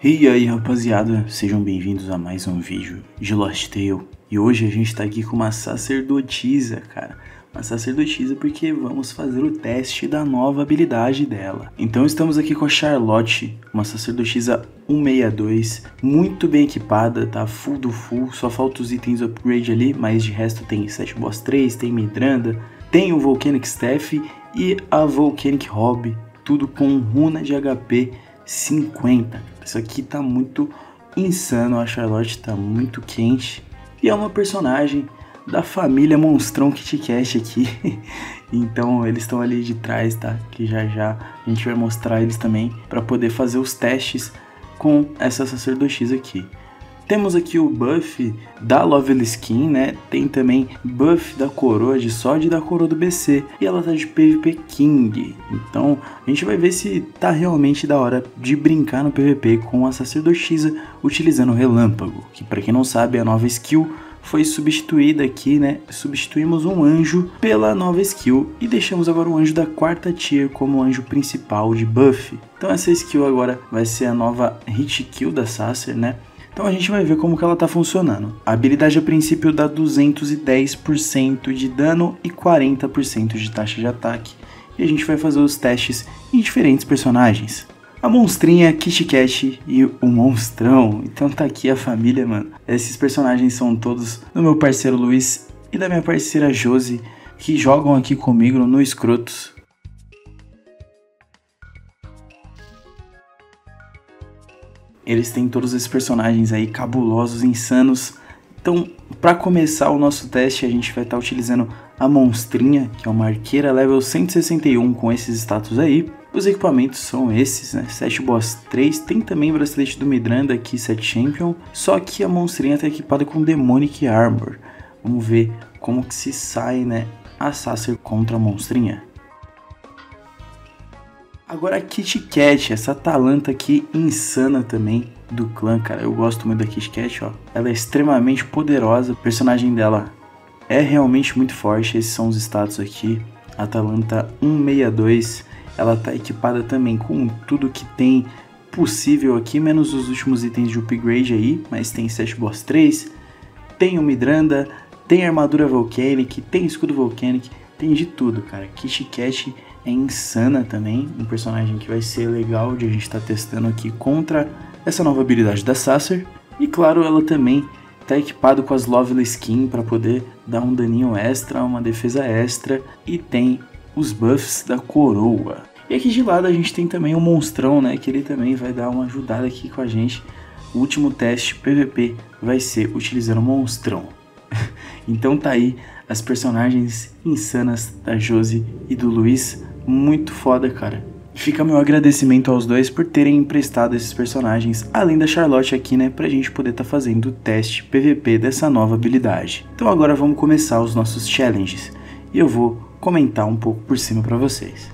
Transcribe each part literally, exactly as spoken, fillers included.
E aí rapaziada, sejam bem-vindos a mais um vídeo de Lost Tale. E hoje a gente tá aqui com uma sacerdotisa, cara. Uma sacerdotisa porque vamos fazer o teste da nova habilidade dela. Então estamos aqui com a Charlotte, uma sacerdotisa cento e sessenta e dois, muito bem equipada, tá full do full, só falta os itens upgrade ali, mas de resto tem sete boss três, tem Midranda, tem o Volcanic Staff e a Volcanic Hobby, tudo com runa de H P cinquenta. Isso aqui tá muito insano, a Charlotte tá muito quente. E é uma personagem da família Monstrão KitKat aqui. Então eles estão ali de trás, tá? Que já já a gente vai mostrar eles também para poder fazer os testes com essa sacerdotisa aqui. Temos aqui o buff da Lovely Skin, né? Tem também buff da coroa de Sword e da coroa do B C. E ela tá de P V P King. Então a gente vai ver se tá realmente da hora de brincar no P V P com a sacerdotisa utilizando o relâmpago. Que pra quem não sabe, a nova skill foi substituída aqui, né? Substituímos um anjo pela nova skill e deixamos agora o anjo da quarta tier como anjo principal de buff. Então essa skill agora vai ser a nova hit kill da Sacer, né? Então a gente vai ver como que ela tá funcionando. A habilidade a princípio dá duzentos e dez por cento de dano e quarenta por cento de taxa de ataque. E a gente vai fazer os testes em diferentes personagens. A monstrinha, KitKat e o monstrão. Então tá aqui a família, mano. Esses personagens são todos do meu parceiro Luiz e da minha parceira Josi, que jogam aqui comigo no Escrotos. Eles têm todos esses personagens aí cabulosos, insanos. Então, para começar o nosso teste, a gente vai estar tá utilizando a monstrinha, que é uma arqueira level cento e sessenta e um com esses status aí. Os equipamentos são esses, né? sete boss três, tem também o bracelete do Midranda aqui, sete champion. Só que a monstrinha está equipada com Demonic Armor. Vamos ver como que se sai, né, a Sacer contra a monstrinha. Agora a KitKat, essa Atalanta aqui insana também do clã, cara. Eu gosto muito da KitKat, ó. Ela é extremamente poderosa, o personagem dela é realmente muito forte. Esses são os status aqui. Atalanta cento e sessenta e dois, ela tá equipada também com tudo que tem possível aqui, menos os últimos itens de upgrade aí, mas tem sete boss três, tem o Midranda, tem armadura Volcanic, tem escudo Volcanic, tem de tudo, cara. KitKat é insana também, um personagem que vai ser legal de a gente estar tá testando aqui contra essa nova habilidade da Sacer. E claro, ela também está equipada com as Lovely Skin para poder dar um daninho extra, uma defesa extra, e tem os buffs da coroa. E aqui de lado a gente tem também o monstrão, né, que ele também vai dar uma ajudada aqui com a gente. O último teste P V P vai ser utilizando o monstrão. Então tá aí as personagens insanas da Josi e do Luiz. Muito foda, cara. Fica meu agradecimento aos dois por terem emprestado esses personagens, além da Charlotte aqui, né, pra gente poder tá fazendo o teste P V P dessa nova habilidade. Então agora vamos começar os nossos challenges e eu vou comentar um pouco por cima pra vocês.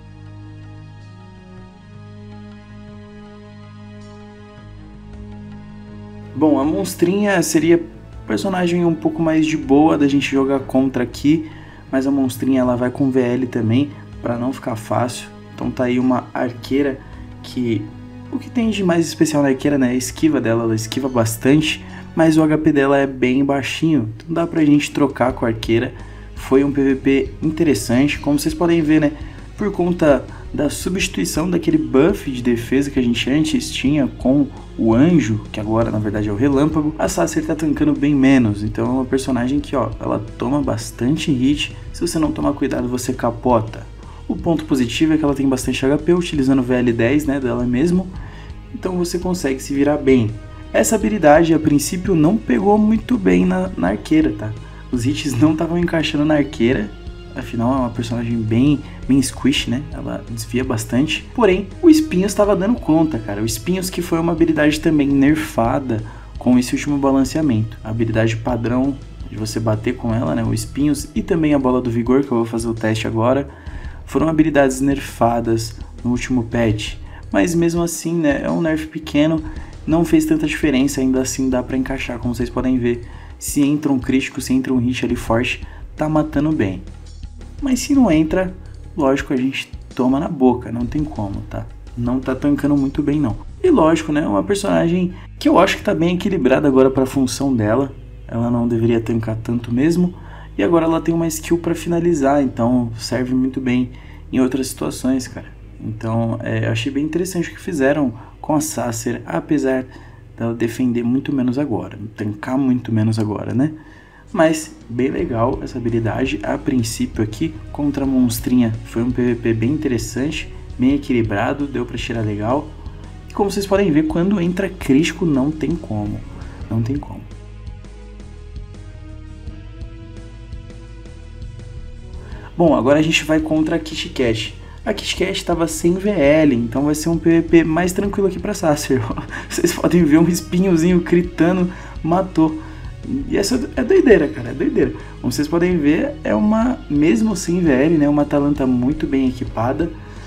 Bom, a monstrinha seria personagem um pouco mais de boa da gente jogar contra aqui, mas a monstrinha ela vai com V L também, para não ficar fácil. Então tá aí uma arqueira que o que tem de mais especial na arqueira, né, é a esquiva dela, ela esquiva bastante, mas o H P dela é bem baixinho, então dá pra gente trocar com a arqueira. Foi um P V P interessante, como vocês podem ver, né, por conta da substituição daquele buff de defesa que a gente antes tinha com o anjo, que agora na verdade é o relâmpago, a Sacer tá tancando bem menos. Então é uma personagem que, ó, ela toma bastante hit, se você não tomar cuidado você capota. O ponto positivo é que ela tem bastante H P utilizando o V L dez, né, dela mesmo, então você consegue se virar bem. Essa habilidade a princípio não pegou muito bem na, na arqueira, tá? Os hits não estavam encaixando na arqueira, afinal é uma personagem bem, bem squish, né? Ela desvia bastante. Porém, o Espinhos estava dando conta, cara. O Espinhos que foi uma habilidade também nerfada com esse último balanceamento. A habilidade padrão de você bater com ela, né? O Espinhos e também a Bola do Vigor, que eu vou fazer o teste agora, foram habilidades nerfadas no último patch. Mas mesmo assim, né? É um nerf pequeno, não fez tanta diferença. Ainda assim dá pra encaixar, como vocês podem ver. Se entra um crítico, se entra um hit ali forte, tá matando bem. Mas se não entra, lógico, a gente toma na boca, não tem como, tá? Não tá tancando muito bem não. E lógico, né, uma personagem que eu acho que tá bem equilibrada agora para a função dela. Ela não deveria tancar tanto mesmo. E agora ela tem uma skill para finalizar, então serve muito bem em outras situações, cara. Então é, eu achei bem interessante o que fizeram com a Sacer, apesar dela defender muito menos agora, tancar muito menos agora, né? Mas bem legal essa habilidade. A princípio aqui contra a monstrinha foi um P V P bem interessante, bem equilibrado, deu para tirar legal. E como vocês podem ver, quando entra crítico não tem como, não tem como. Bom, agora a gente vai contra a Kit Kat. A Kit Kat estava sem V L, então vai ser um P V P mais tranquilo aqui para Sacer. Vocês podem ver um espinhozinho critando, matou. E essa é doideira, cara, é doideira. Como vocês podem ver, é uma, mesmo sem V L, né, uma Atalanta muito bem equipada,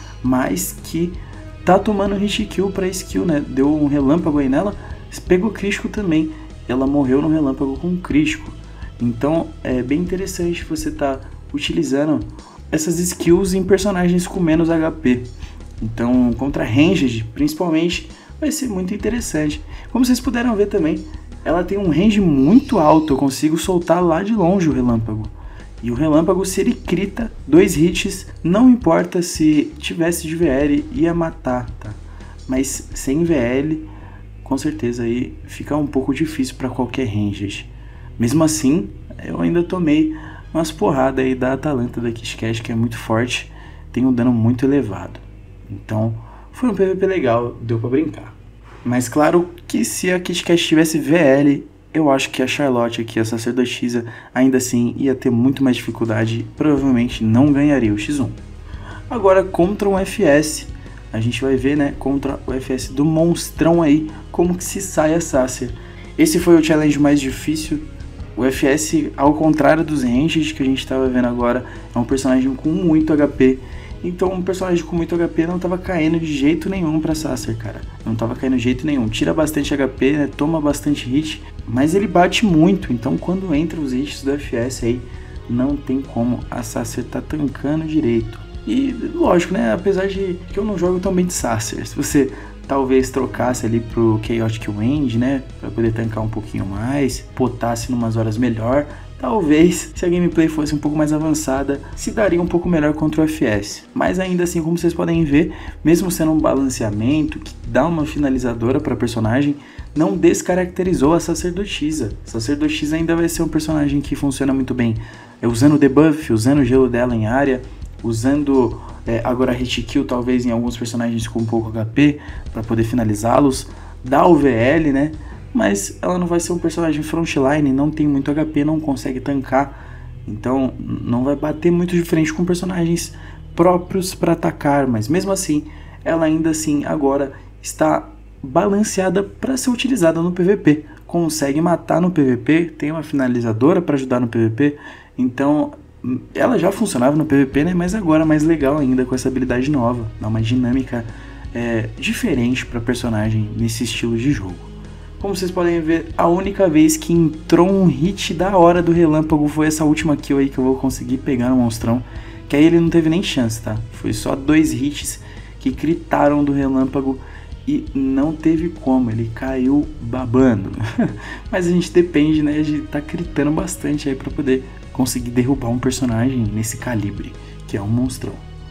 mas que tá tomando hit kill pra skill, né? Deu um relâmpago aí nela, pegou crítico também. Ela morreu no relâmpago com crítico. Então é bem interessante você tá utilizando essas skills em personagens com menos H P. Então contra Ranged, principalmente, vai ser muito interessante. Como vocês puderam ver também, ela tem um range muito alto, eu consigo soltar lá de longe o relâmpago. E o relâmpago, se ele crita dois hits, não importa se tivesse de V L, ia matar, tá? Mas sem V L, com certeza aí fica um pouco difícil para qualquer ranged. Mesmo assim, eu ainda tomei umas porradas aí da Atalanta da Kit Kat, que é muito forte, tem um dano muito elevado. Então, foi um P V P legal, deu pra brincar. Mas claro que se a Kit Kat tivesse V L, eu acho que a Charlotte aqui, a sacerdotisa, ainda assim ia ter muito mais dificuldade e provavelmente não ganharia o X um. Agora contra um F S, a gente vai ver, né, contra o F S do monstrão aí, como que se sai a Sacer. Esse foi o challenge mais difícil. O F S, ao contrário dos Ranged que a gente estava vendo agora, é um personagem com muito H P. Então um personagem com muito H P não tava caindo de jeito nenhum pra Sacer, cara. Não tava caindo de jeito nenhum. Tira bastante H P, né? Toma bastante hit, mas ele bate muito. Então quando entra os hits do F S aí, não tem como a Sacer tá tancando direito. E lógico, né? Apesar de que eu não jogo tão bem de Sacer. Se você talvez trocasse ali pro Chaotic Wind, né? Pra poder tancar um pouquinho mais, potasse numas horas melhor, talvez, se a gameplay fosse um pouco mais avançada, se daria um pouco melhor contra o F S. Mas ainda assim, como vocês podem ver, mesmo sendo um balanceamento que dá uma finalizadora para personagem, não descaracterizou a sacerdotisa. A sacerdotisa ainda vai ser um personagem que funciona muito bem, é, usando o debuff, usando o gelo dela em área, usando é, agora hit kill talvez em alguns personagens com pouco H P, para poder finalizá-los, dá o V L, né? Mas ela não vai ser um personagem frontline, não tem muito H P, não consegue tancar, então não vai bater muito de frente com personagens próprios para atacar, mas mesmo assim, ela ainda assim agora está balanceada para ser utilizada no P V P, consegue matar no P V P, tem uma finalizadora para ajudar no P V P, então ela já funcionava no P V P, né? Mas agora mais legal ainda com essa habilidade nova, dá uma dinâmica é, diferente para personagem nesse estilo de jogo. Como vocês podem ver, a única vez que entrou um hit da hora do relâmpago foi essa última kill aí que eu vou conseguir pegar no monstrão, que aí ele não teve nem chance, tá? Foi só dois hits que critaram do relâmpago e não teve como, ele caiu babando. Mas a gente depende, né, de tá critando bastante aí pra poder conseguir derrubar um personagem nesse calibre, que é um monstrão.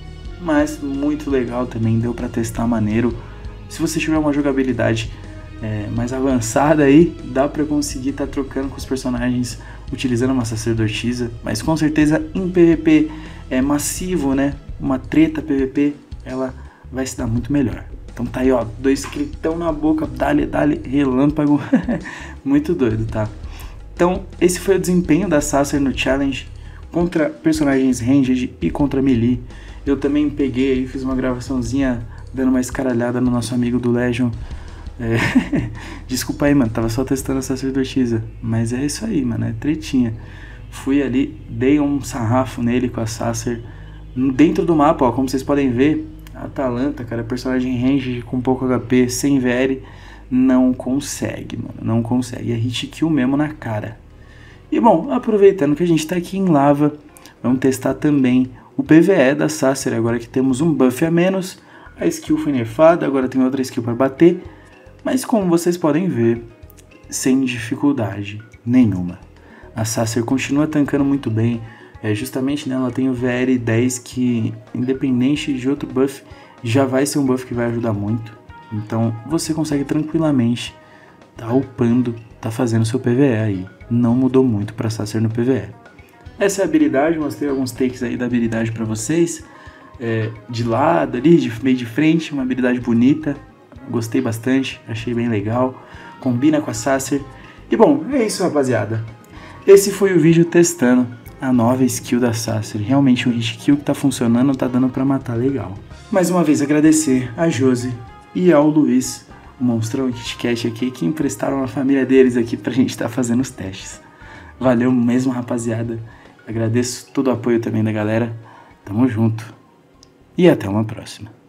Mas muito legal também, deu pra testar maneiro. Se você tiver uma jogabilidade É, mais avançada aí, dá pra conseguir estar tá trocando com os personagens utilizando uma sacerdotisa, mas com certeza em P V P é massivo, né? Uma treta P V P, ela vai se dar muito melhor. Então tá aí, ó, dois critão na boca, dale, dale, relâmpago, muito doido, tá? Então esse foi o desempenho da Sacer no challenge contra personagens ranged e contra melee. Eu também peguei aí, fiz uma gravaçãozinha dando uma escaralhada no nosso amigo do Legion. É, desculpa aí, mano, tava só testando a sacerdotisa, mas é isso aí, mano, é tretinha. Fui ali, dei um sarrafo nele com a Sacer dentro do mapa, ó, como vocês podem ver, a Atalanta, cara, personagem range com pouco H P, sem V L, não consegue, mano, não consegue, é hit kill mesmo na cara. E bom, aproveitando que a gente tá aqui em lava, vamos testar também o P V E da Sacer, agora que temos um buff a menos, a skill foi nerfada, agora tem outra skill para bater. Mas como vocês podem ver, sem dificuldade nenhuma. A Sacer continua tancando muito bem, é, justamente nela tem o V L dez que, independente de outro buff, já vai ser um buff que vai ajudar muito. Então você consegue tranquilamente tá upando, tá fazendo seu P V E aí. Não mudou muito pra Sacer no P V E. Essa é a habilidade, mostrei alguns takes aí da habilidade pra vocês. É, de lado ali, de meio de frente, uma habilidade bonita. Gostei bastante, achei bem legal. Combina com a Sacer. E bom, é isso, rapaziada. Esse foi o vídeo testando a nova skill da Sacer. Realmente um hit kill que tá funcionando, tá dando pra matar legal. Mais uma vez agradecer a Josi e ao Luiz, o monstrão KitKat aqui, que emprestaram a família deles aqui pra gente estar tá fazendo os testes. Valeu mesmo, rapaziada. Agradeço todo o apoio também da galera. Tamo junto. E até uma próxima.